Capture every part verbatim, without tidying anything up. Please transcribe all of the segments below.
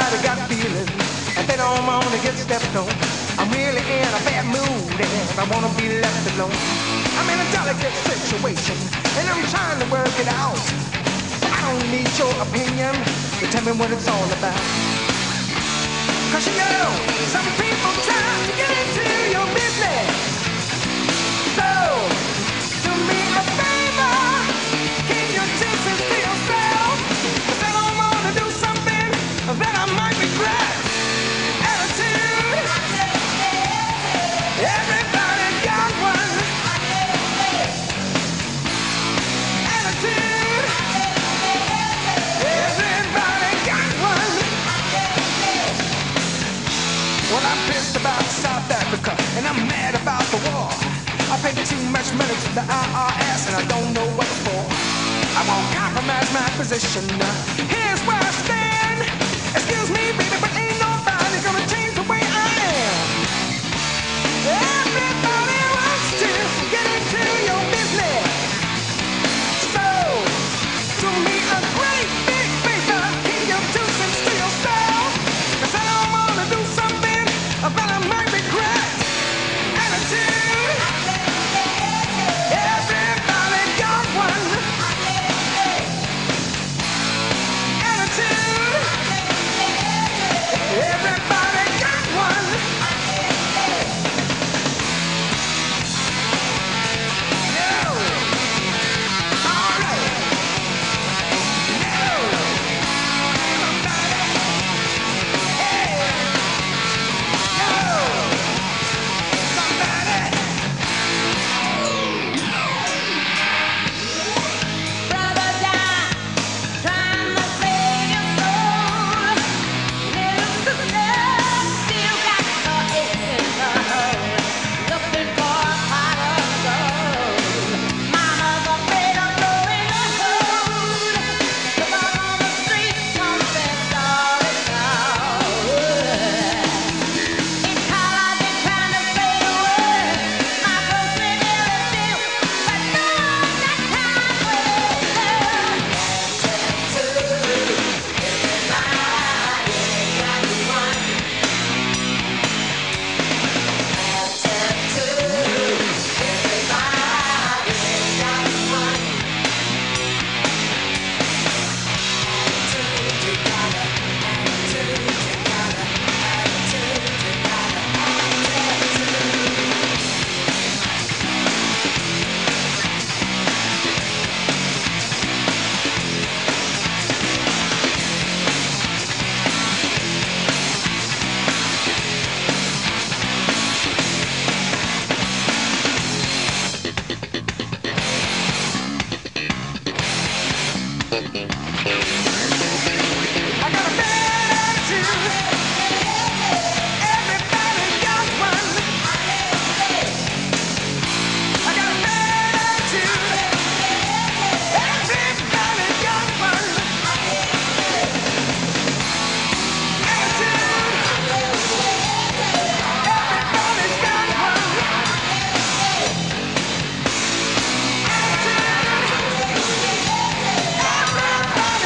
Everybody got feelings, and they don't wanna get stepped on. I'm really in a bad mood, and I wanna be left alone. I'm in a delicate situation, and I'm trying to work it out. I don't need your opinion to tell me what it's all about. Cause you know, some people try to get into your business. So, do me a favor, keep your distance to yourself. Cause I don't wanna do something that I might regret. Attitude, everybody got one. Attitude, everybody got one. Well, I'm pissed about South Africa, and I'm mad about the war. I paid too much money to the I R S, and I don't know what for. I won't compromise my position. Here's where I stand. Excuse me, baby, but ain't nobody gonna change the way I am. Everybody wants to get into your business. So, do me a great big favor, keep your two cents to yourself. Cause I don't wanna do something that I might regret. Attitude, everybody got one. Attitude, everybody got one. No, all right. No, somebody, hey, no, somebody. Brother John, trying to save your soul. Little sister, still got the ache in her hole. Looking for a pot of gold. Mama's afraid of blowing the hold. The bum on the street confessed all his faults. It's hard to trying to say the word. My folks may never do, but no one got time for love. I got a bad attitude. Everybody got one. I got a bad attitude. Everybody got one. Attitude. Everybody's got one. Attitude. Everybody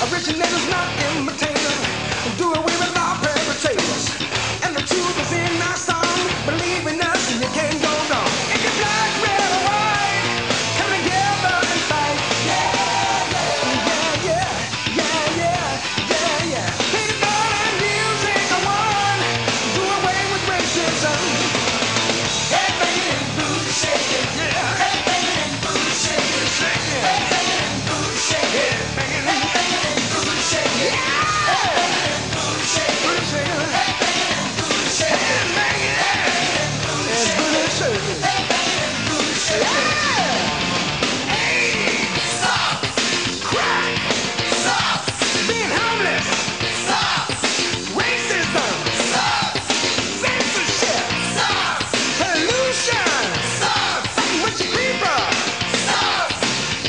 Originators, not imitators. Do away with our perpetrators. And the truth is in our song. Believe in us and you can't go wrong. If you're black, red, or white, come together and fight. Yeah, yeah, yeah, yeah, yeah, yeah, yeah. People and music are one. Do away with racism. Head banging and booty shaking. Yeah. Head banging and booty shaking. Shaking. Head banging and booty shaking. Head banging and booty shaking. Yeah. Head banging and booty shaking. Booty shaking. Head banging and booty shaking. Head banging and booty shaking. Head banging and booty shaking. Yeah. Hey, sucks. Crack. Sucks. Being homeless. Sucks. Racism. Sucks. Censorship. Sucks. Pollution. Sucks. Fucking with your people. Sucks.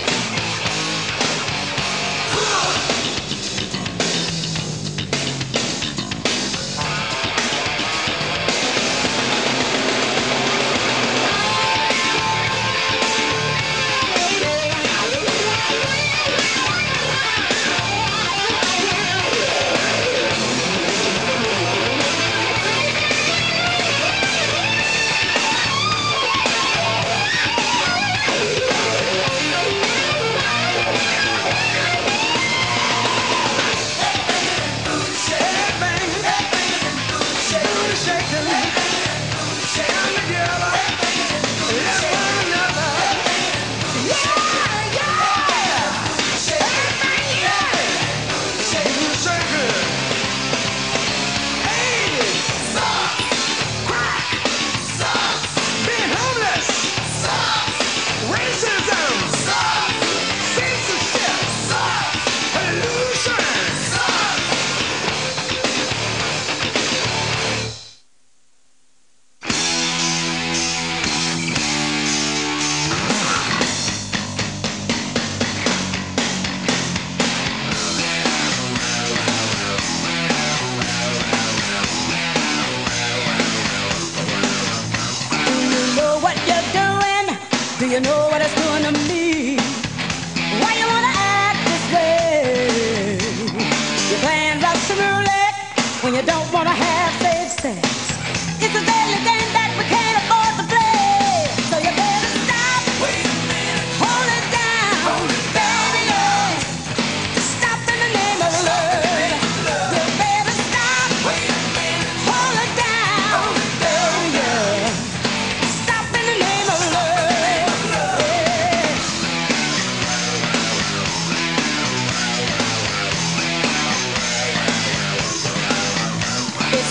Head banging. Booty shaking. Come together. Love one another. Yeah, yeah. Head banging. Booty shaking. Hey, sucks. Crack. Sucks. Being homeless. Sucks. Racism. Sucks. Censorship. Sucks. Pollution. Sucks. Do you know what you're doing? Do you know what it's doing to me? Why you wanna act this way? Your plans are some roulette when you don't wanna have safe sex. It's a deadly game that we can't afford to play. So you better stop. Wait a minute. Hold it down, baby. Yeah. Stop in the name of love. You better stop. Wait a minute. Hold it down, baby. Yeah. Stop in the name of love. Yeah. It's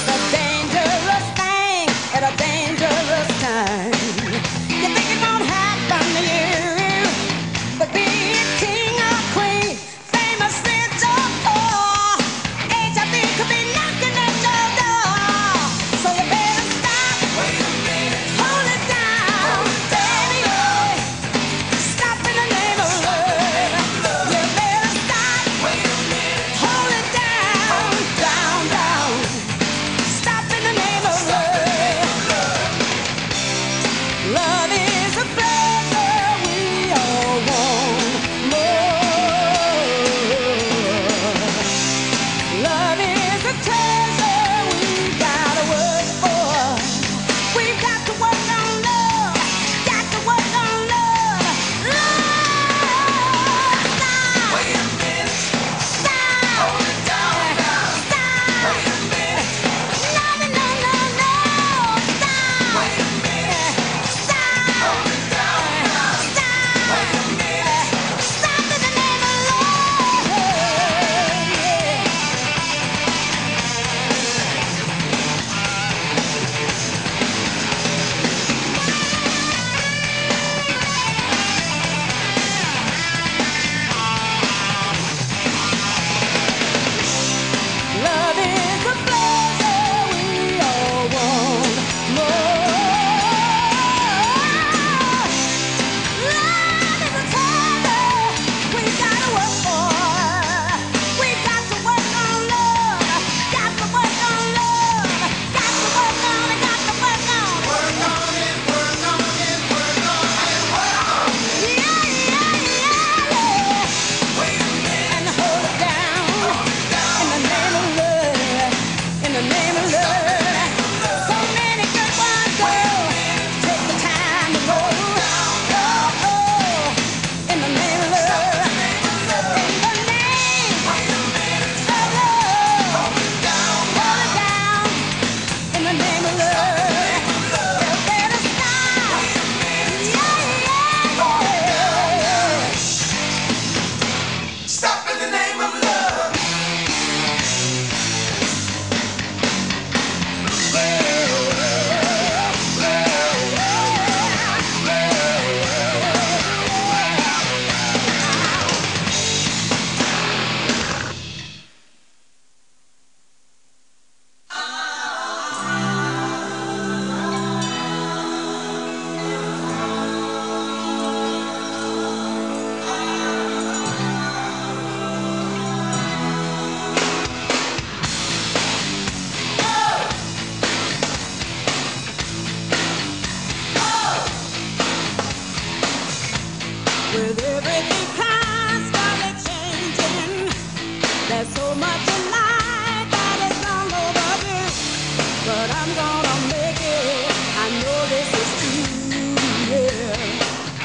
There's so much in life that is long overdue, but I'm gonna make it. I know this is true, yeah.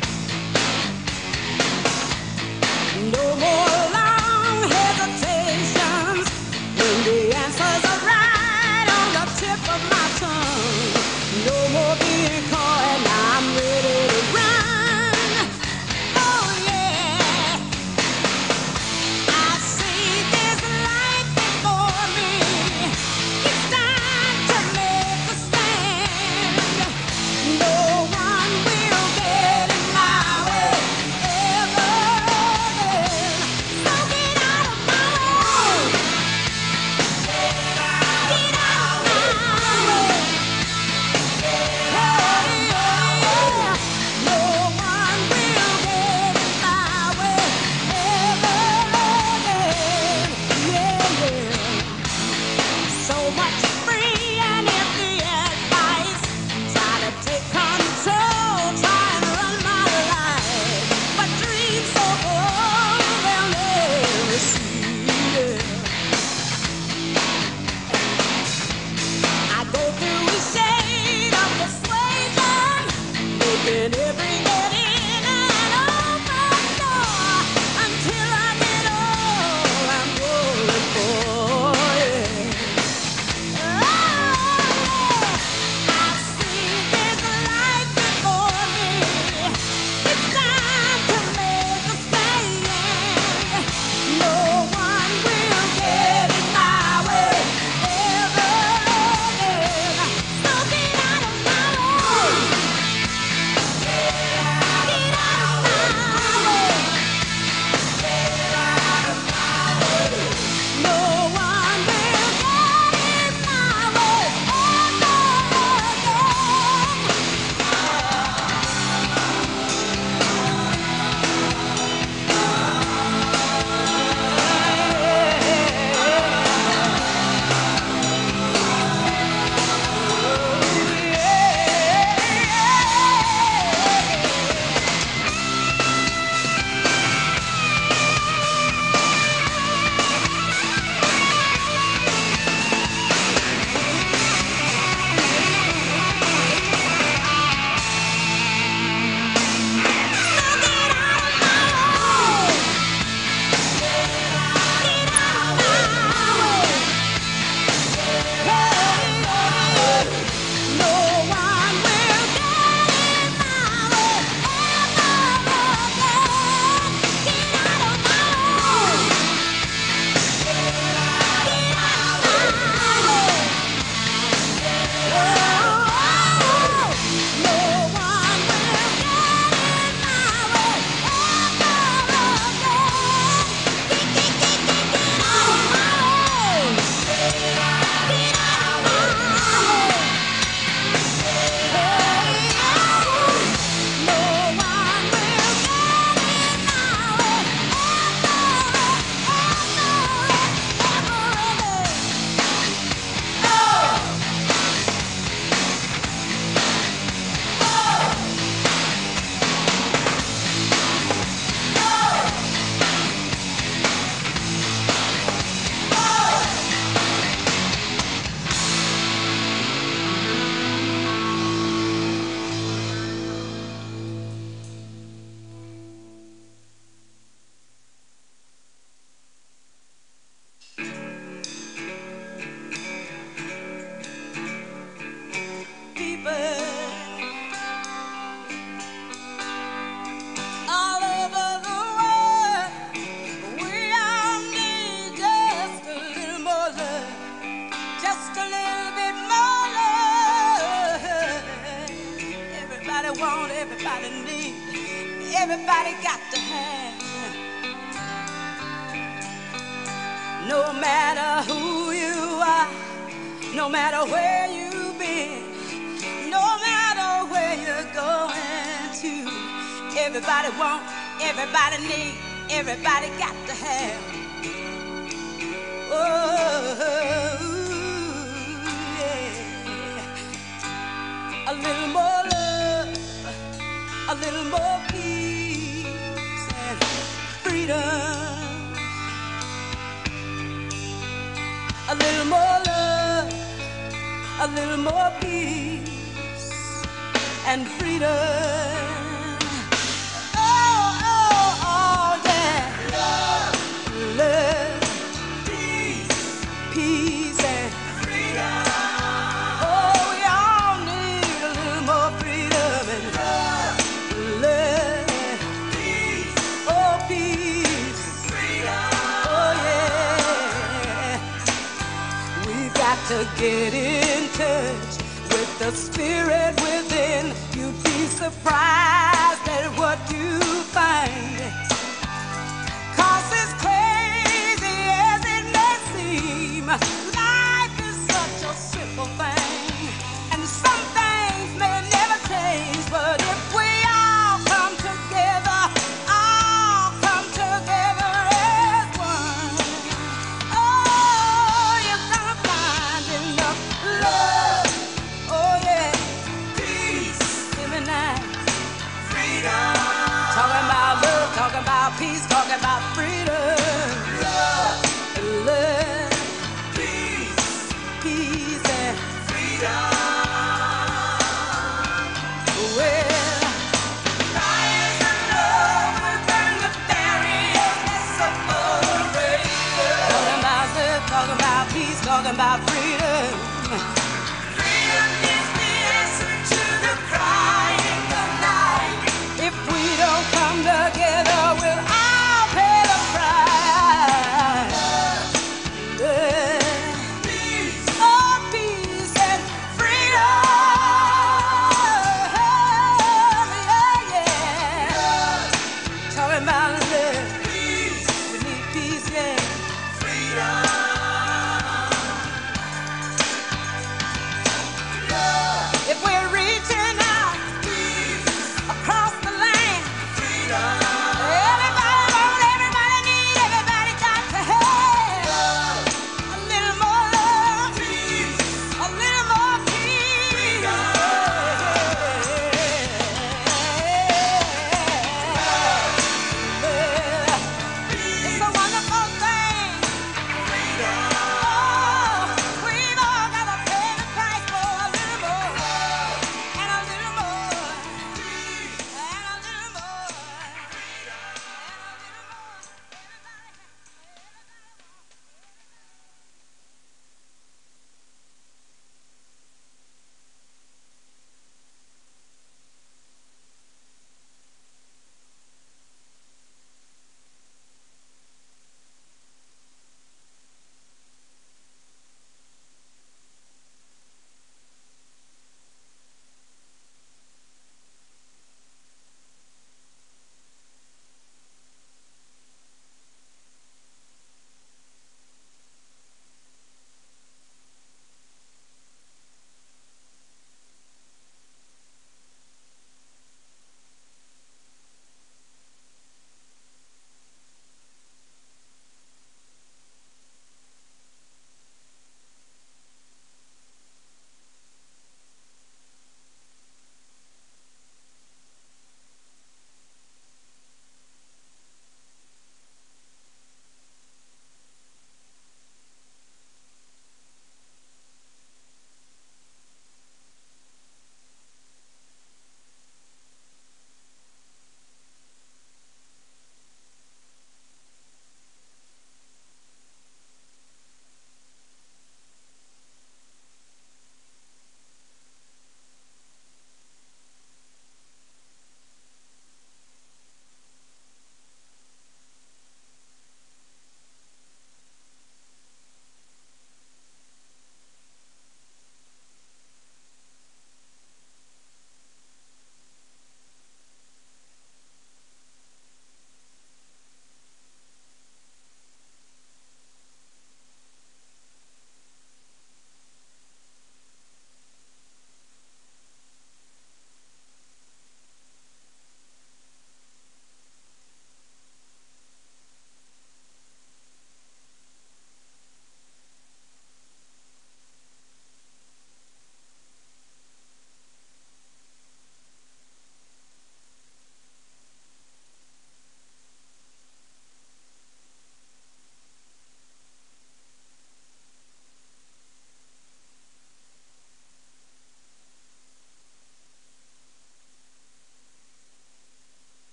No more long hesitations when the answers are right on the tip of my tongue. No more being caught, and I'm ready to run. Oh yeah, I see this light before me. It's time to make a stand. No one will get in my way ever again. So get out of my way. Get out of my way. Hey, yeah. No one will get in my way ever again. Yeah, yeah. So much free and empty advice. Try to take control, try and run my life. But dreams so old, they'll never see it. I go through a shade of persuasion, making every get in and open door until I get all I'm going for. Yeah. Oh, I see this light before me. It's time to make a stand. No one will get in my way ever again. So get out of my way. Get out of my way. No one will get in my way all over the world. We all need just a little more love, just a little bit more love. Everybody want, everybody need, everybody got to have. No matter who you are, no matter where you've been, no matter where you're going to, everybody want, everybody need, everybody got to have. Oh, yeah. A little more love, a little more peace and freedom. a little more love, a little more peace and freedom. Oh, oh, oh, yeah. Love, love, peace, peace and freedom. Oh, we all need a little more freedom and love, love, peace, oh, peace, freedom. Oh, yeah. We've got to get in touch with the spirit within. You'd be surprised at what you find. 'Cause as crazy as it may seem, life is such a simple thing. And some things may never change, but if we all come together, all come together as one, oh, you're gonna find enough love. Oh yeah, peace, every night. Freedom. Talking about love, talking about peace, talking about freedom. Love, love, peace, peace and freedom. Well, fires and love will burn the barriers that separate us. Talking about love, talking about peace, talking about freedom.